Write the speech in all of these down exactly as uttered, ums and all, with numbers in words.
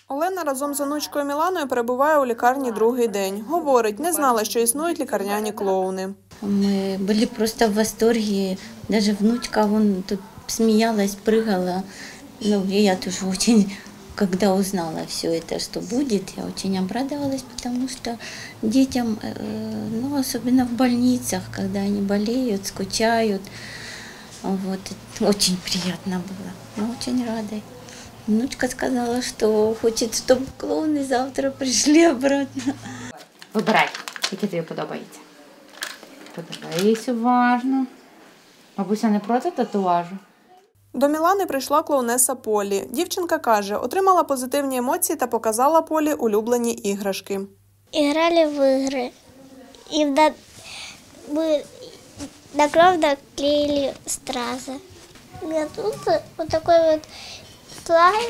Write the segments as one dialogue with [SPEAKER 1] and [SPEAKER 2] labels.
[SPEAKER 1] Олена разом з онучкою Міланою перебуває у лікарні другий день. Говорить, не знала, що існують лікарняні клоуни.
[SPEAKER 2] Ми були просто в восторге. Даже внучка вон тут смеялась, прыгала. Ну, я тоже очень, когда узнала все это, что будет, я очень обрадовалась, потому что детям, ну, особенно в больницах, когда они болеют, скучают, вот, очень приятно было. Мы очень рады. Внучка сказала, что хочет, чтобы клоуны завтра пришли обратно.
[SPEAKER 3] Вибирай, який тобі подобається. Подивись уважно. Бабуся не проти татуажу?
[SPEAKER 1] До Мілани прийшла клоунеса Полі. Дівчинка каже, отримала позитивні емоції та показала Полі улюблені іграшки.
[SPEAKER 4] Играли в игры. И до... мы на кровь клеили стразы. У меня тут вот такой вот слайм,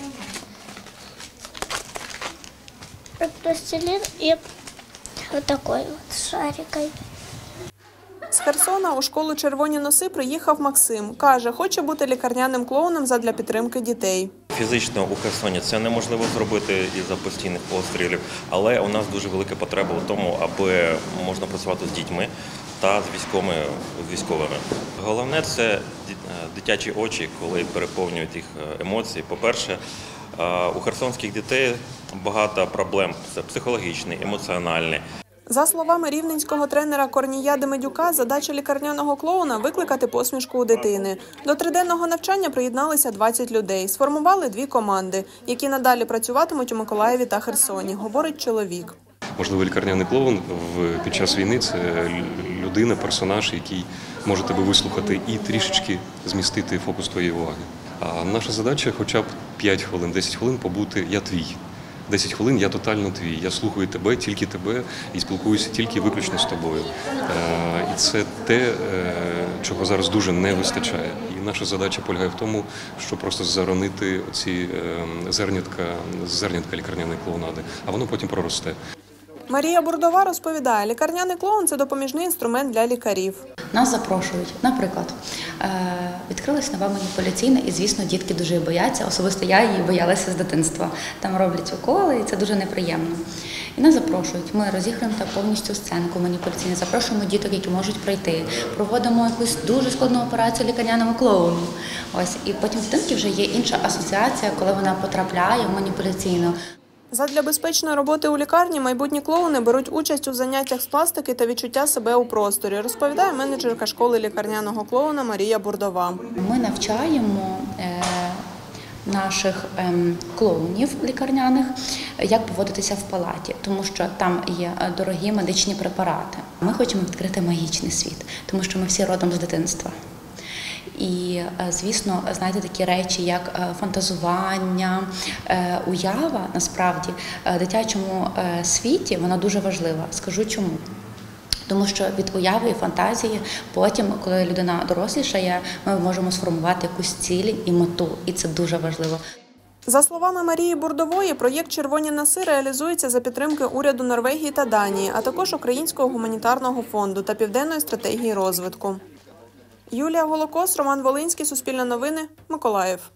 [SPEAKER 4] пластилин и вот такой вот шарикой.
[SPEAKER 1] З Херсона у школу «Червоні носи» приїхав Максим. Каже, хоче бути лікарняним клоуном задля підтримки дітей.
[SPEAKER 5] Фізично у Херсоні це неможливо зробити із-за постійних обстрілів, але у нас дуже велика потреба у тому, аби можна працювати з дітьми та з військовими. З військовими. Головне – це дитячі очі, коли переповнюють їх емоції. По-перше, у херсонських дітей багато проблем – це психологічні, емоціональні.
[SPEAKER 1] За словами рівненського тренера Корнія Демидюка, задача лікарняного клоуна – викликати посмішку у дитини. До триденного навчання приєдналися двадцять людей. Сформували дві команди, які надалі працюватимуть у Миколаєві та Херсоні, говорить чоловік.
[SPEAKER 6] Можливо, лікарняний клоун під час війни – це людина, персонаж, який може тебе вислухати і трішечки змістити фокус твоєї уваги. А наша задача – хоча б п'ять хвилин, десять хвилин побути «я твій». десять хвилин я тотально твій, я слухаю тебе, тільки тебе і спілкуюся тільки виключно з тобою. І це те, чого зараз дуже не вистачає. І наша задача полягає в тому, щоб просто заронити ці зернятка, зернятка лікарняної клоунади, а воно потім проросте.
[SPEAKER 1] Марія Бурдова розповідає, лікарняний клоун – це допоміжний інструмент для лікарів.
[SPEAKER 7] Нас запрошують. Наприклад, відкрилась нова маніпуляційна і, звісно, дітки дуже її бояться. Особисто я її боялася з дитинства. Там роблять уколи і це дуже неприємно. І нас запрошують. Ми розіграємо так повністю сценку маніпуляційну, запрошуємо діток, які можуть прийти. Проводимо якусь дуже складну операцію лікарняному клоуну. Ось. І потім в дитинки вже є інша асоціація, коли вона потрапляє в маніпуляційну.
[SPEAKER 1] Задля безпечної роботи у лікарні майбутні клоуни беруть участь у заняттях з пластики та відчуття себе у просторі, розповідає менеджерка школи лікарняного клоуна Марія Бурдова.
[SPEAKER 7] Ми навчаємо наших клоунів лікарняних, як поводитися в палаті, тому що там є дорогі медичні препарати. Ми хочемо відкрити магічний світ, тому що ми всі родом з дитинства. І, звісно, знаєте, такі речі, як фантазування, уява, насправді, в дитячому світі вона дуже важлива. Скажу чому. Тому що від уяви і фантазії потім, коли людина дорослішає, ми можемо сформувати якусь ціль і мету, і це дуже важливо.
[SPEAKER 1] За словами Марії Бурдової, проєкт «Червоні носи» реалізується за підтримки уряду Норвегії та Данії, а також Українського гуманітарного фонду та Південної стратегії розвитку. Юлія Голокос, Роман Волинський, Суспільне новини, Миколаїв.